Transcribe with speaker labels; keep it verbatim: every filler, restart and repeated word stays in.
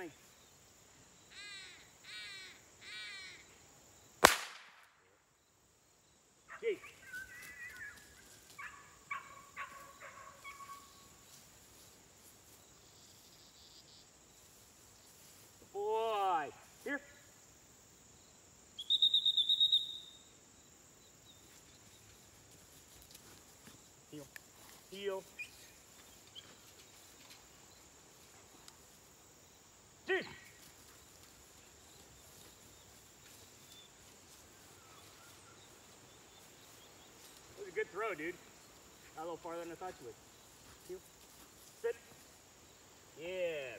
Speaker 1: length. G. Boy. Here. Heel. Heel. G. That was a good throw, dude. Got a little farther than I thought you would. Heel. Sit. Yeah.